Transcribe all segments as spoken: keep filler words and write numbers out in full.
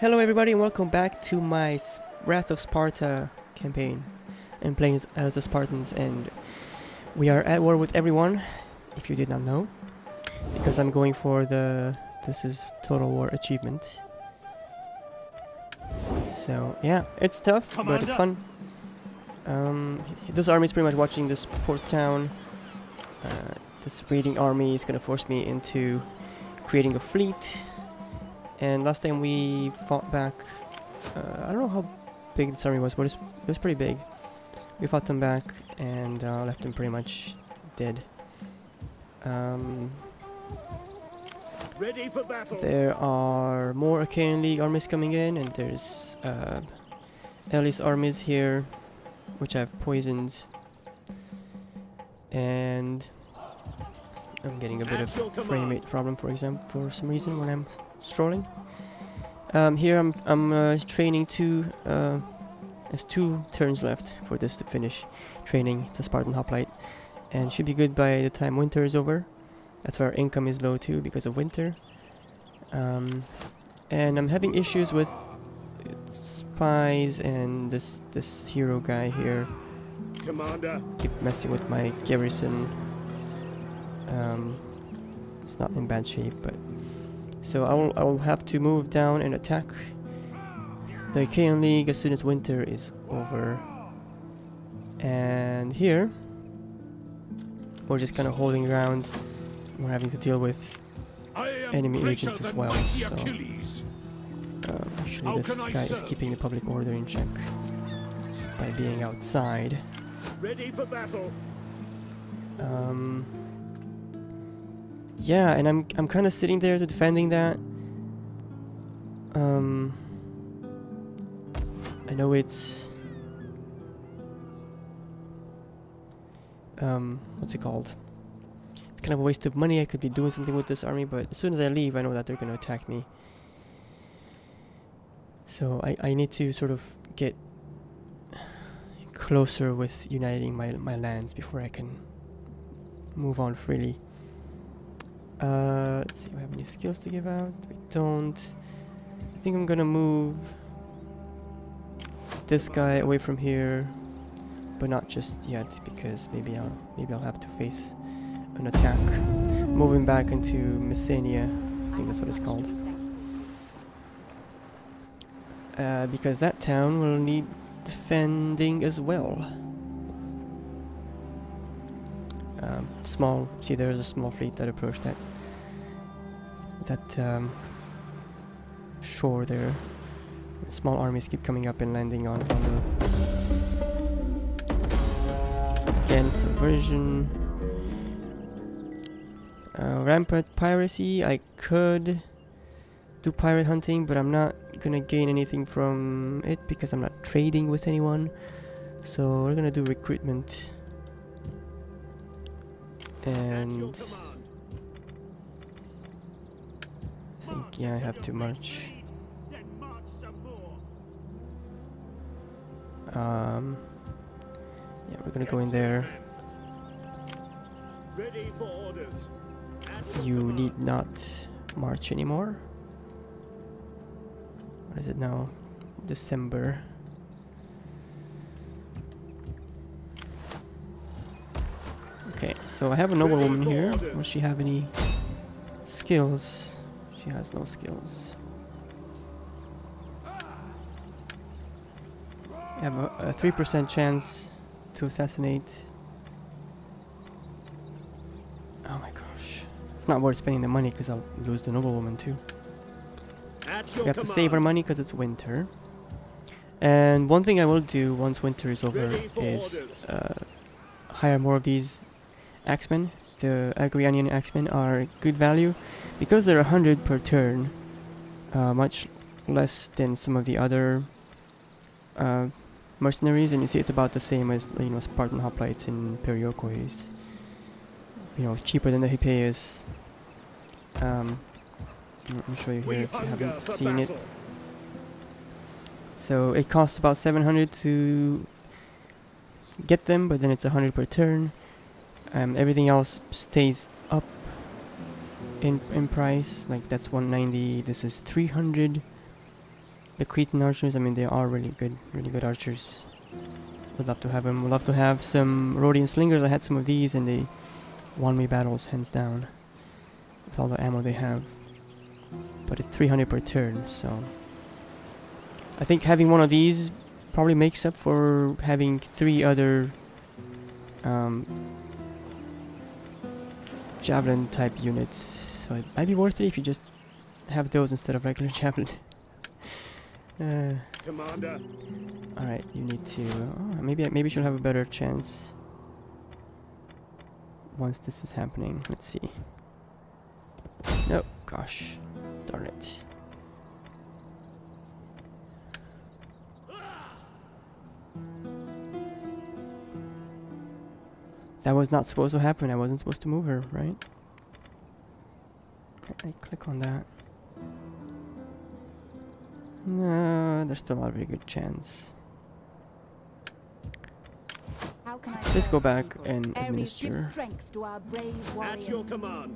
Hello everybody and welcome back to my S Wrath of Sparta campaign. I'm playing as, as the Spartans and we are at war with everyone, if you did not know. Because I'm going for the... this is Total War achievement. So yeah, it's tough, Commander. But it's fun. Um, this army is pretty much watching this port town. Uh, this raiding army is going to force me into creating a fleet. And last time we fought back, uh, I don't know how big this army was, but it was pretty big. We fought them back and uh, left them pretty much dead. Um, Ready for battle. There are more Achaean League armies coming in, and there's uh, Elis armies here, which I've poisoned. And I'm getting a bit of frame rate problem, for example, for some reason when I'm strolling. Um, here I'm I'm uh, training two. Uh, there's two turns left for this to finish training. It's a Spartan hoplite, and should be good by the time winter is over. That's why our income is low too because of winter. Um, and I'm having issues with spies and this this hero guy here. Commander, keep messing with my garrison. Um, it's not in bad shape, but so I'll I'll have to move down and attack the Achaean League as soon as winter is over. And here we're just kind of holding ground. We're having to deal with enemy agents as well. So um, actually, this guy is keeping the public order in check by being outside. Ready for battle. Um. Yeah, and I'm I'm kind of sitting there to defending that. Um, I know it's um what's it called? It's kind of a waste of money. I could be doing something with this army, but as soon as I leave, I know that they're going to attack me. So I I need to sort of get closer with uniting my my lands before I can move on freely. Uh, let's see, do I have any skills to give out? We don't. I think I'm gonna move this guy away from here, but not just yet because maybe I'll maybe I'll have to face an attack. Moving back into Messenia, I think that's what it's called. Uh, because that town will need defending as well. Um, small. See, there's a small fleet that approached that that um, shore there. Small armies keep coming up and landing on, on the again subversion. Uh, rampant piracy. I could do pirate hunting, but I'm not gonna gain anything from it because I'm not trading with anyone. So we're gonna do recruitment. And I think, yeah, I have to march. Um, yeah, we're gonna go in there. You need not march anymore. What is it now? December. Okay, so I have a noble woman here. Does she have any skills? She has no skills. I have a three percent chance to assassinate. Oh my gosh. It's not worth spending the money because I'll lose the noble woman too. We have to save our money because it's winter. And one thing I will do once winter is over is uh, hire more of these Axemen. The Agrianian Axemen are good value because they're a hundred per turn, uh, much less than some of the other uh, mercenaries. And you see, it's about the same as you know Spartan hoplites in Periokois. You know, cheaper than the Hippeis. Um, let me show you here if you haven't seen it. So it costs about seven hundred to get them, but then it's a hundred per turn. Um, everything else stays up in in price. Like that's one ninety. This is three hundred. the Cretan archers, I mean, they are really good, really good archers. Would love to have them. Would love to have some Rhodian slingers. I had some of these and they won me battles hands down with all the ammo they have. But it's three hundred per turn, so I think having one of these probably makes up for having three other um, javelin type units. So it might be worth it if you just have those instead of regular javelin. uh, Commander. all right, you need to. Oh, maybe I, maybe she'll have a better chance once this is happening. Let's see. No, gosh, darn it. That was not supposed to happen. I wasn't supposed to move her, right? I, I click on that. No, there's still not a very good chance. How can I Let's go serve back people? and Ares, give administer. strength to our brave At warriors. your command.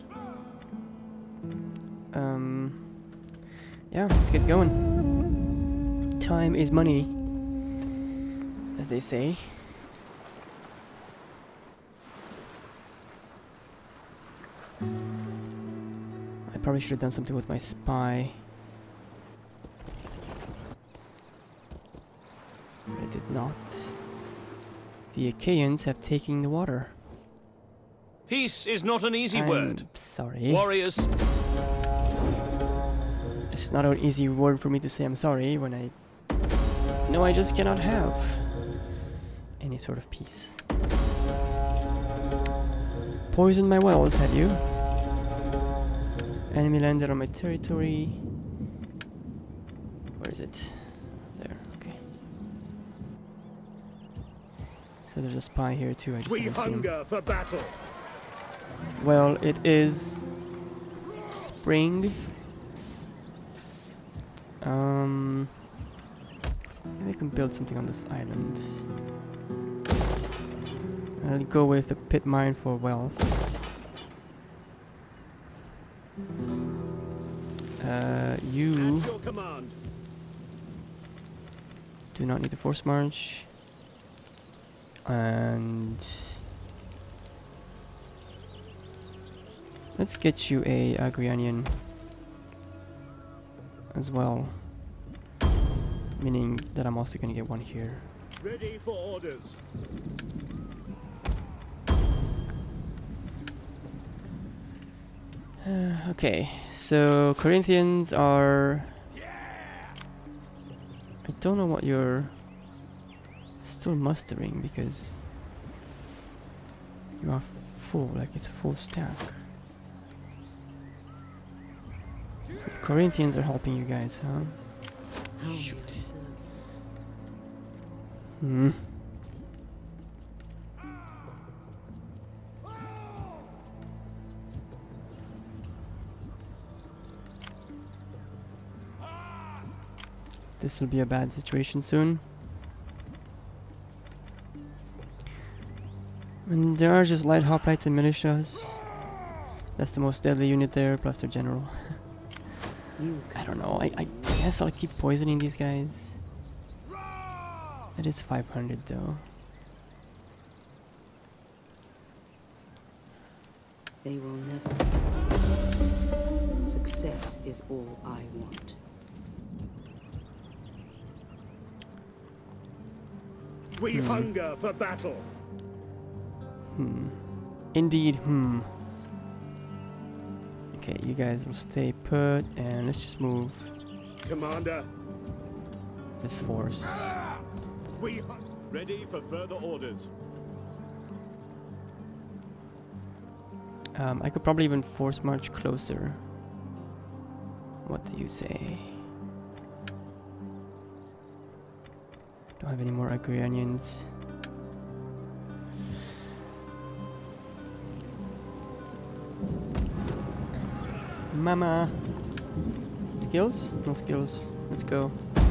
Um, yeah, let's get going. Time is money, as they say. I probably should have done something with my spy. But I did not. The Achaeans have taken the water. Peace is not an easy I'm word. sorry. Warriors. It's not an easy word for me to say I'm sorry when I know I just cannot have any sort of peace. Poison my wells, have you? Enemy landed on my territory. Where is it? There, okay. So there's a spy here too, I just We haven't seen him. hunger for battle. Well, it is spring. Um, maybe I can build something on this island. I'll go with a pit mine for wealth. Uh, you At your command. do not need the force march. And let's get you a Agrianian as well. Meaning that I'm also gonna get one here. Ready for orders. Uh, okay, so Corinthians are. I don't know what you're still mustering because you are full, like it's a full stack. So Corinthians are helping you guys, huh? Shoot. Hmm. This will be a bad situation soon. And there are just light hoplites and militias. That's the most deadly unit there, plus their general. I don't know, I, I guess I'll keep poisoning these guys. That is five hundred though. They will never. Success is all I want. We Hmm. hunger for battle. Hmm. Indeed, hmm. Okay, you guys will stay put and let's just move Commander. this force. We hu- ready for further orders. Um, I could probably even force march closer. What do you say? Don't have any more Agrianians. Mama! Skills? No skills. Let's go.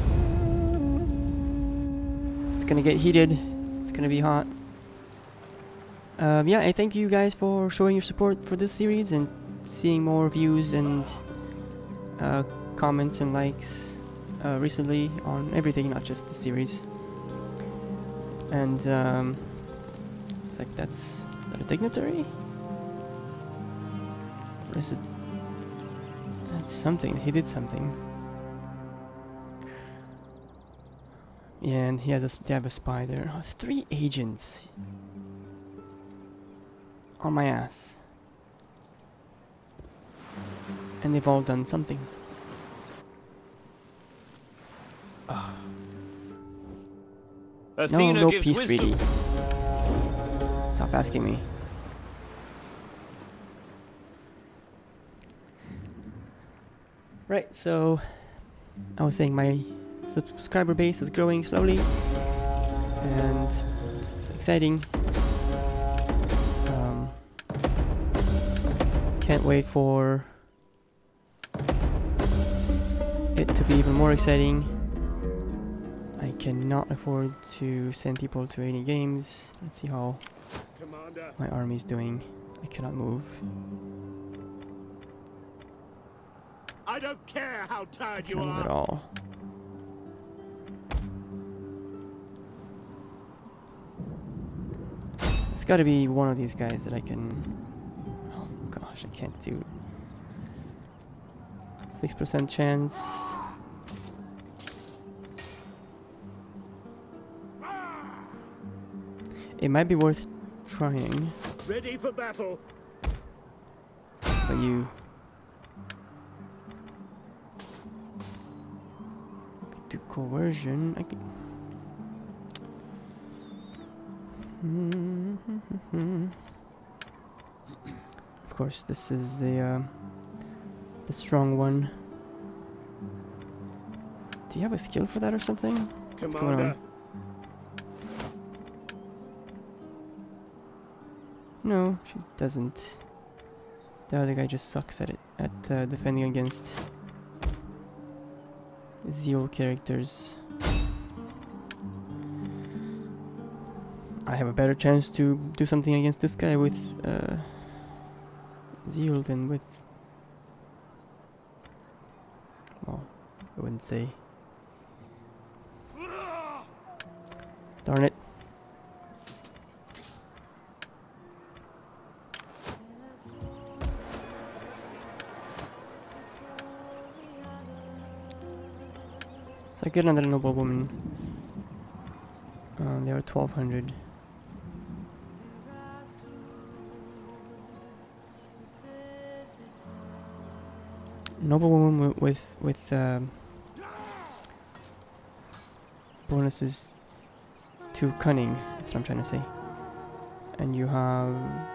It's gonna get heated. It's gonna be hot. Um, yeah, I thank you guys for showing your support for this series and seeing more views and uh, comments and likes. uh, recently on everything, not just the series. And um, it's like, that's that a dignitary? Or is it? That's something. He did something. Yeah, and he has a, they have a spy there. Oh, three agents on my ass, and they've all done something. Oh. No, no gives peace, wisdom. really. Stop asking me. Right, so I was saying my subscriber base is growing slowly, and it's exciting. Um, can't wait for it to be even more exciting. I cannot afford to send people to any games. Let's see how Commander. my army's doing. I cannot move. I don't care how tired you Can't move at are. all. It's gotta be one of these guys that I can... Oh gosh, I can't do... six percent chance. It might be worth trying, Ready for battle. but you... I could do coercion, I could... Of course, this is the uh, the strong one. Do you have a skill for that or something? What's going on? Commander. No, she doesn't. The other guy just sucks at it, at uh, defending against Zeal characters. I have a better chance to do something against this guy with uh, Zeal than with... Well, I wouldn't say. Darn it. So I get another noblewoman. Um, they are twelve hundred. Noblewoman wi- with with um, bonuses to cunning. That's what I'm trying to say. And you have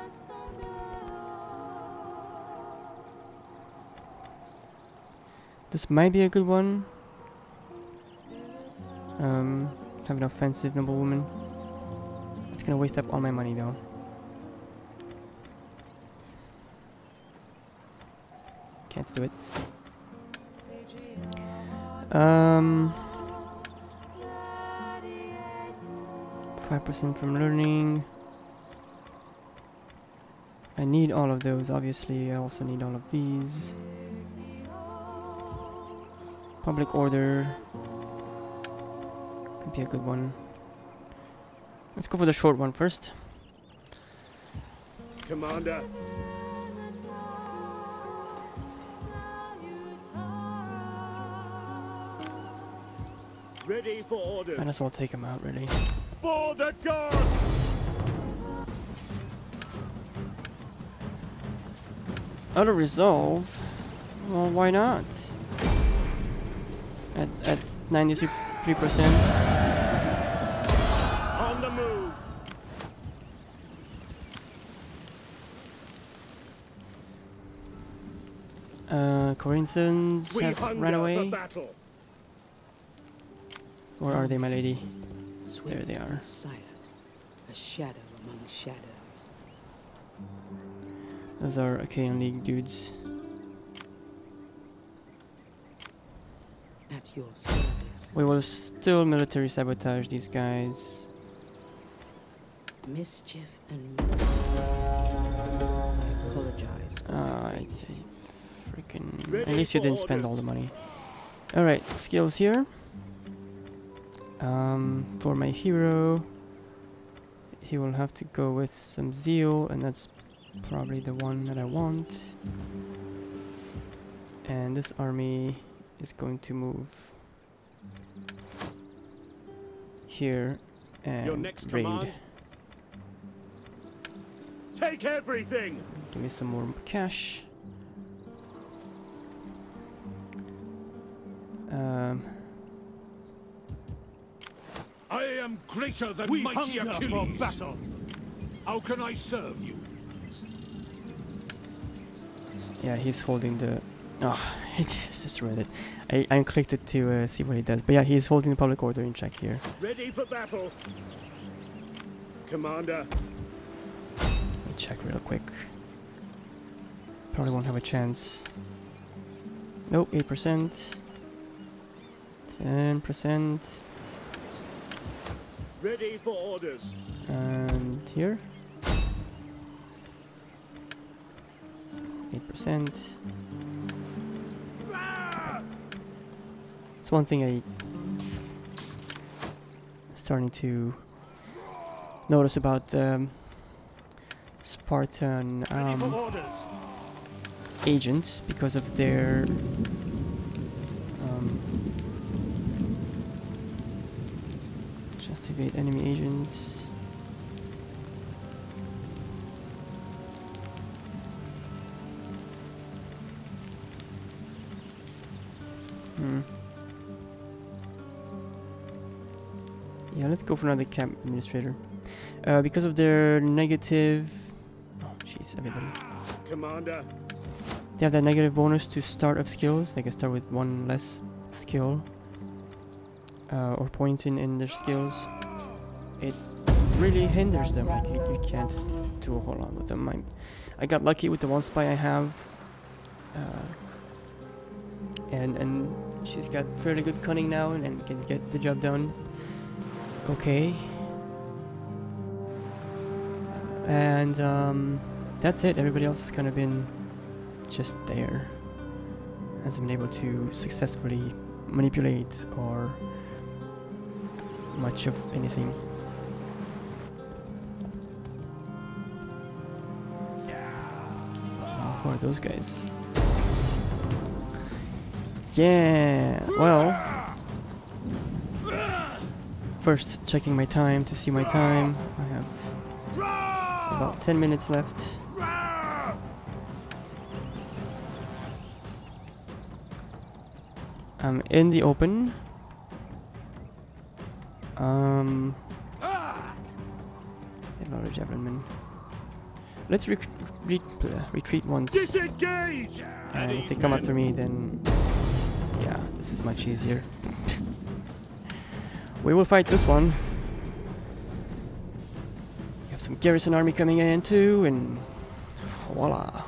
this might be a good one. Um, have an offensive noblewoman. It's gonna waste up all my money though. Can't do it. Um, five percent from learning. I need all of those. Obviously, I also need all of these. Public order could be a good one. Let's go for the short one first. Commander. Ready for orders. Might as well take him out, really. For the gods! Auto resolve? Well, why not? At at ninety-three percent. On the move. Uh, Corinthians We have hunger run for away. battle. Where are they, my lady? Swift There they are. and silent, a shadow among shadows. Those are Achaean League dudes. At your service. We will still military sabotage these guys. Mischief and mystery. I apologize for Uh, my I failure. say, freaking. At Ready least you for didn't spend all orders. the money. Alright, skills here. Um, for my hero, he will have to go with some zeal, and that's probably the one that I want. And this army is going to move here and Your next raid. command? Take everything. Give me some more cash. Um, I am greater than We mighty hunger for Achilles. battle. How can I serve you? yeah, he's holding the. Oh, it's just read it. I I clicked it to uh, see what he does. But yeah, he's holding the public order in check here. Ready for battle. Commander. Let me check real quick. Probably won't have a chance. Nope, eight percent. ten percent. Ready for orders. And here. eight percent. It's one thing I starting to notice about the um, Spartan Ready for um, orders. agents because of their um, just evade enemy agents. Hmm. Yeah, let's go for another camp administrator. Uh, because of their negative. Oh, jeez, everybody. Commander. They have that negative bonus to start of skills. They can start with one less skill uh, or point in, in their skills. It really hinders them. Like you, you can't do a whole lot with them. I, I got lucky with the one spy I have, uh, and and she's got fairly good cunning now and, and can get the job done. Okay. Uh, and um, that's it. Everybody else has kind of been just there. Hasn't been able to successfully manipulate or much of anything. Oh, who are those guys? Yeah, well, first checking my time to see my time. I have about ten minutes left. I'm in the open. Um, a lot of javelin. Let's rec re uh, retreat once. Disengage! And if they come after me, then yeah, this is much easier. We will fight this one. We have some garrison army coming in too, and voila.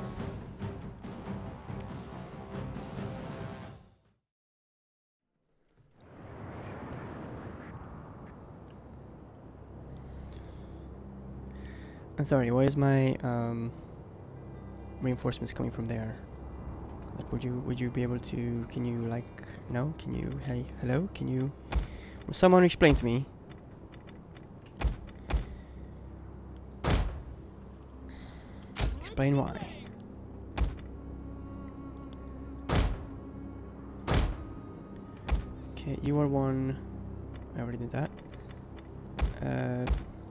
I'm sorry, why is my um, reinforcements coming from there? Like, would you would you be able to? Can you like no? Can you? Hey, hello? Can you? Will someone explain to me? Explain why. Okay, you are one. I already did that. Uh.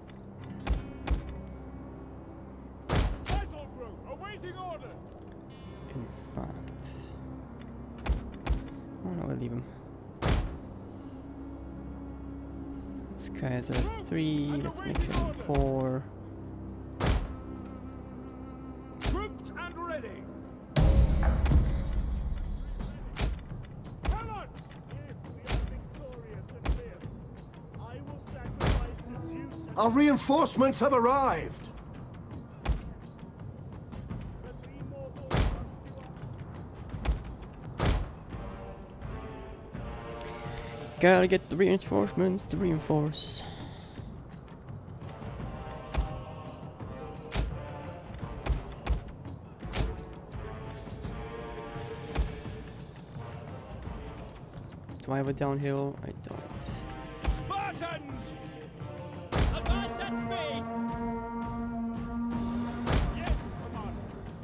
In fact, oh no, I'll leave him. These guys are three. Let's make them four. Grouped and ready. Tell us if we are victorious and live. I will sacrifice to Zeus. Our reinforcements have arrived. But we mortals must do our Gotta get the reinforcements to reinforce. I have a downhill? I don't. Spartans! Advance at speed! Yes, Commander.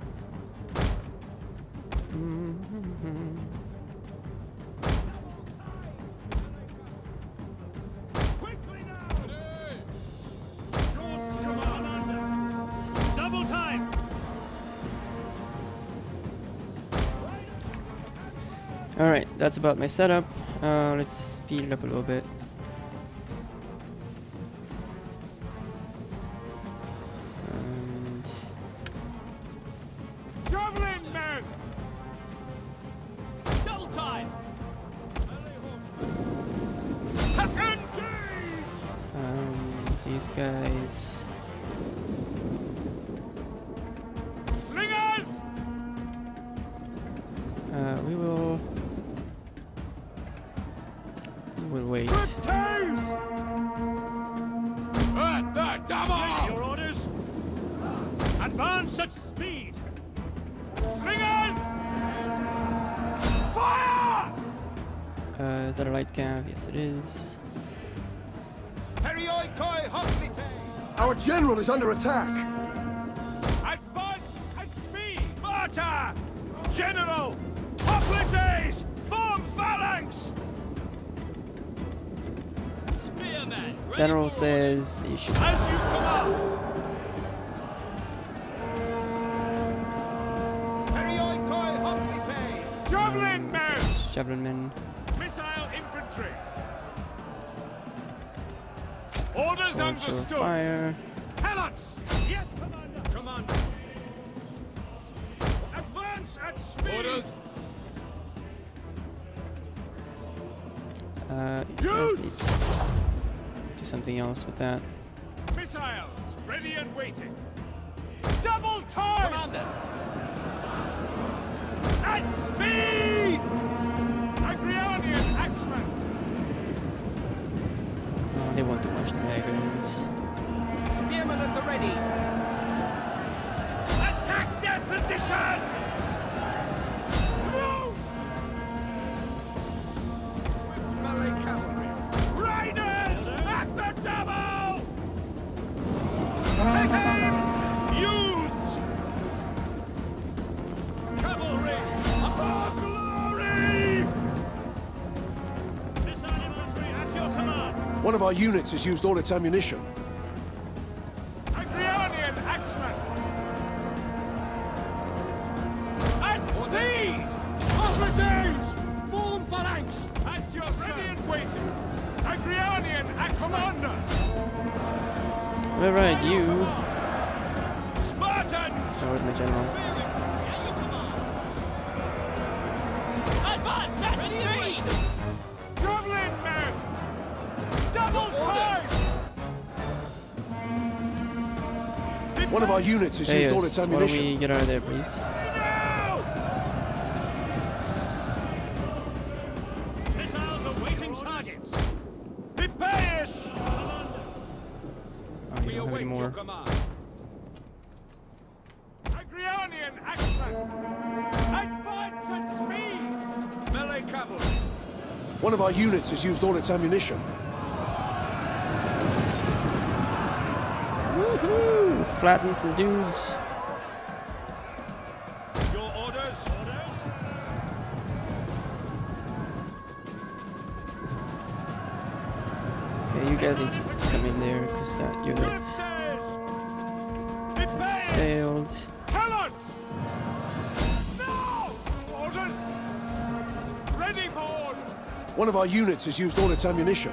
Mm-hmm. Quickly now! Yours to Commander! Double time! Alright, that's about my setup. Uh, let's speed it up a little bit. And Javelin men! Double time! Engage! um, these guys. Slingers! Uh, we will. We'll wait. Good toes! At the double! Your orders? Advance at speed! Slingers! Fire! Uh, is that a light cav? Yes, it is. Perioikoi hoplite! Our general is under attack. Advance at speed! Sparta! General! Hoplites! Form phalanx! Spearman! General says you should. As you command! Perioikoi hoplite! Javelin men! Javelin men. Missile infantry! Orders Launcher understood! fire. Helots! Yes, Commander! Commander! Advance at speed! Orders! Uh, you guys need to do something else with that. Missiles ready and waiting! Double time! Commander! At speed! Agrionian axemen! Oh, they won't do much dragons. Spearmen at the ready! Attack their position! Loose! Swift melee cavalry! Riders! At the double! Take aim! Youths! Cavalry! For glory! Missile infantry at your command! One of our units has used all its ammunition. Agrionian axemen! At speed! Hoplites! Form phalanx! At your ready and waiting! Agrionian axemen! Commander! Alright, you. Spartans! So with my general. Advance at speed! Javelin men! Double time! One of our units has Hey, used all yes, its why don't ammunition. we get out of there, please? Now! Missiles awaiting targets! Prepare-ish! Oh, you don't have any more. Agrionian axemen! Advance at speed! Melee cavalry! One of our units has used all its ammunition. Woohoo! Flatten some dudes. Your orders? Orders? Okay, you guys need to come in there because that unit has Prepare-ish! failed. Helots! Now! Orders! Ready for orders! One of our units has used all its ammunition.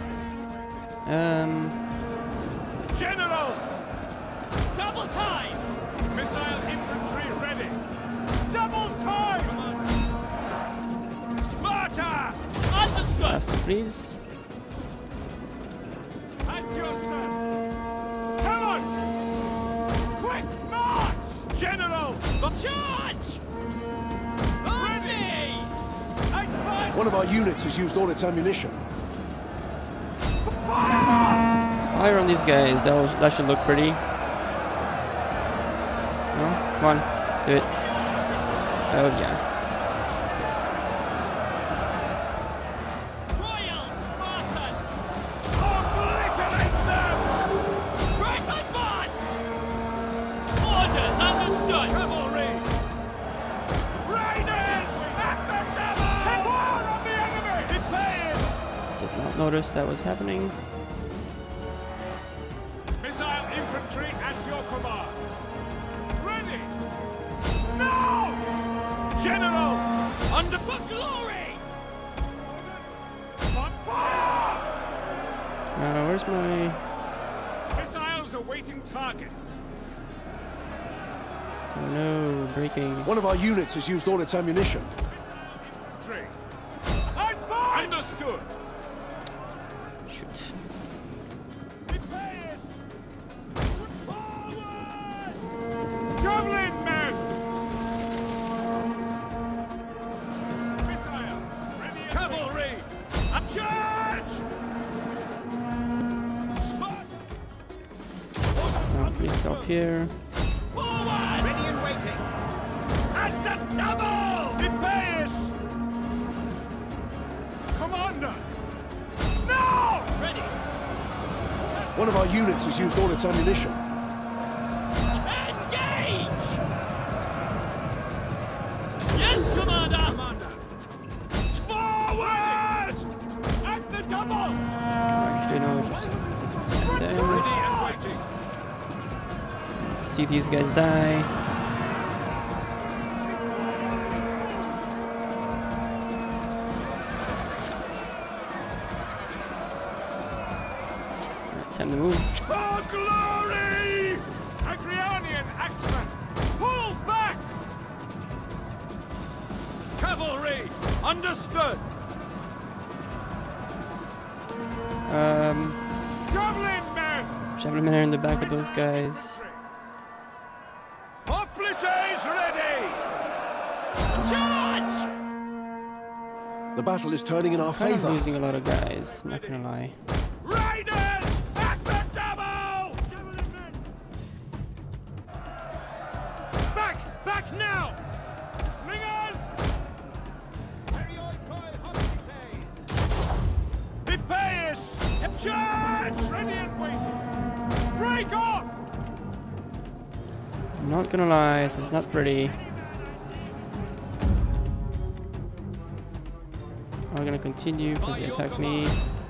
Um, General! Double time! Missile infantry ready! Double time! Sparta! Understood! faster, please. At your service! Helots! Quick march! General! Charge! Ready! Advance! One of our units has used all its ammunition. Fire on these guys. That was, that should look pretty. No, come on, do it. Oh yeah. notice that was happening. Missile infantry at your command. Ready! No! General! Under for glory! On fire! Uh, where's my... Missiles awaiting targets. Oh no, breaking. One of our units has used all its ammunition. Three. Advance! Understood. Shoot. Prepare! Forward! Javelin men! Missiles ready. Cavalry! A charge! Sparta! Uh, please stop here. Forward! Ready and waiting! At the double! Prepare! Commander! No! Ready! One of our units has used all its ammunition. Engage! Yes, Commander! Commander! Forward! At the double! Actually, no, just Ready there. and waiting! See these guys die. Alright, time to move. For glory! Agrianian axemen! Pull back! Cavalry! Understood! Um, Javelin men! Javelin men are in the back of those guys. Hoplites ready! Charge! The battle is turning in our Kind of favor. losing a lot of guys, I'm not gonna lie. Riders! At the double! Javelin men! Back! Back now! Slingers! Prepares! Charge! Ready and waiting! Break off! I'm not gonna lie, this is not pretty. I'm gonna continue because they attacked me.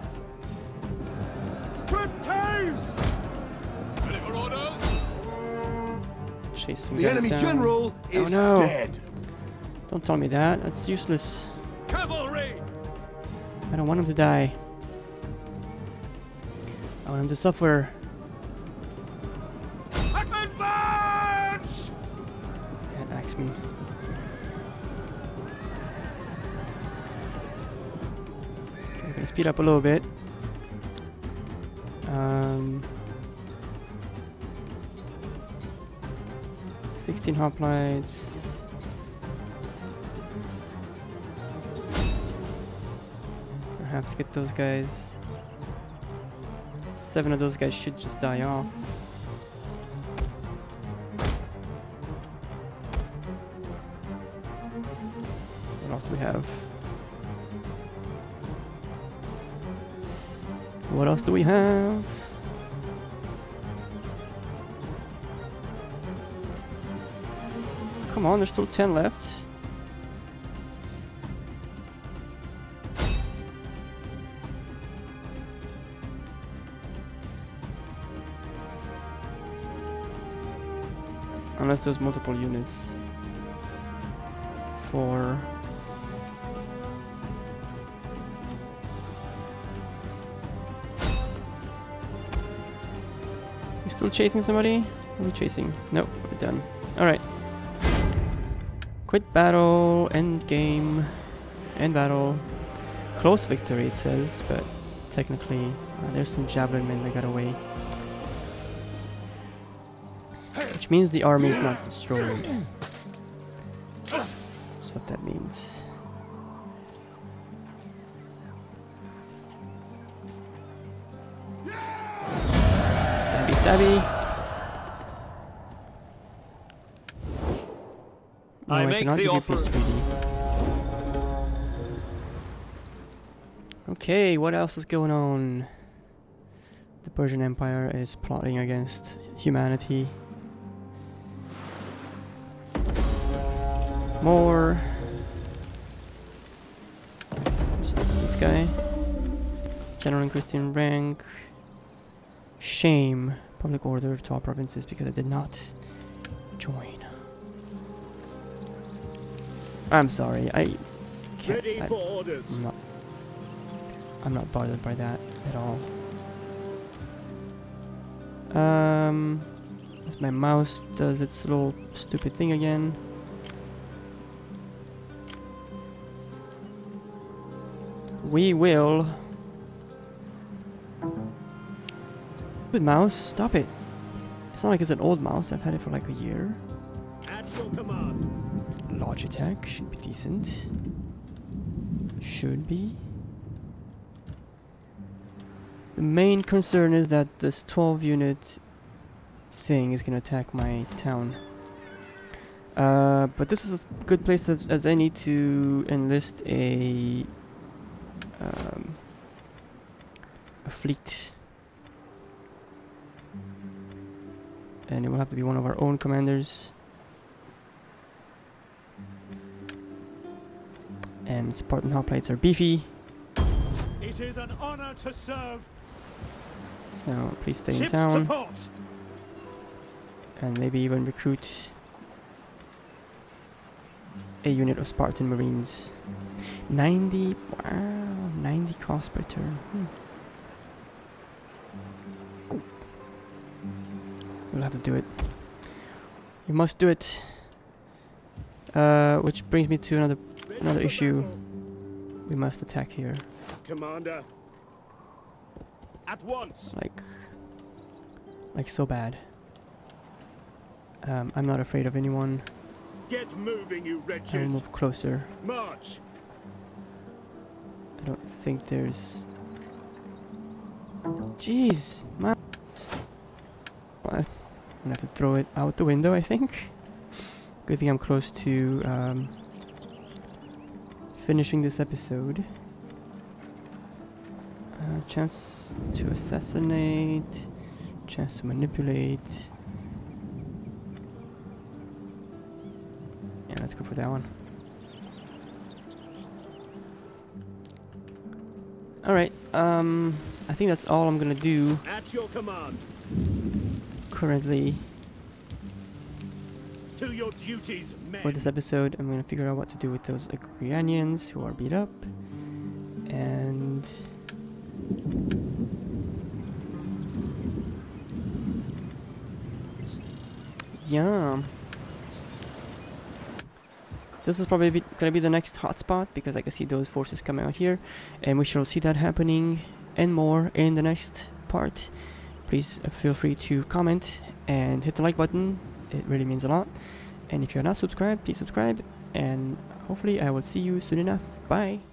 Prepare! Ready for orders? Chase some The guys enemy down. general Oh is no! dead. Don't tell me that, that's useless. Cavalry! I don't want him to die. I want him to suffer. Advance! That axe me. We're gonna speed up a little bit. Um, sixteen hoplites. Perhaps get those guys. Seven of those guys should just die off. What else do we have? What else do we have? Come on, there's still ten left. Unless there's multiple units. Four. We still chasing somebody? Are we chasing? Nope, we're done. Alright. Quit battle, end game, end battle. Close victory it says, but technically uh, there's some javelin men that got away. Which means the army is not destroyed. That's what that means. Stabby stabby. No, I I make cannot the give you offer. plus three D. Okay, what else is going on? The Persian Empire is plotting against humanity. More. So this guy. General and Christian rank. Shame. Public order to all provinces because I did not join. I'm sorry. I can't. Ready I, for orders. I'm not. I'm not bothered by that at all. Um, as my mouse does its little stupid thing again. We will. Good mouse, stop it. It's not like it's an old mouse. I've had it for like a year. At your command. Logitech should be decent. Should be. The main concern is that this twelve unit thing is gonna attack my town. Uh, but this is a good place as, as any to enlist a um, a fleet, and it will have to be one of our own commanders. And Spartan hoplites are beefy. It is an honor to serve. So please stay in Ships town. to port. And maybe even recruit a unit of Spartan Marines. ninety, wow, ninety cost per turn. Hmm. We'll have to do it. You must do it. Uh, which brings me to another Ready another for issue. battle. We must attack here. Commander. At once. Like, like so bad. Um, I'm not afraid of anyone. Get moving, you I'll wretches. move closer. March. I don't think there's... Jeez, man. I'm gonna have to throw it out the window, I think. Good thing I'm close to um, finishing this episode. Uh, chance to assassinate. Chance to manipulate. Yeah, let's go for that one. Alright, um, I think that's all I'm gonna do At your command. currently To your duties, men. for this episode. I'm gonna figure out what to do with those Agrianians who are beat up. And... yeah. This is probably be gonna be the next hotspot because I can see those forces coming out here, and we shall see that happening and more in the next part. Please uh, feel free to comment and hit the like button. It really means a lot. And if you're not subscribed, please subscribe, and hopefully I will see you soon enough. Bye.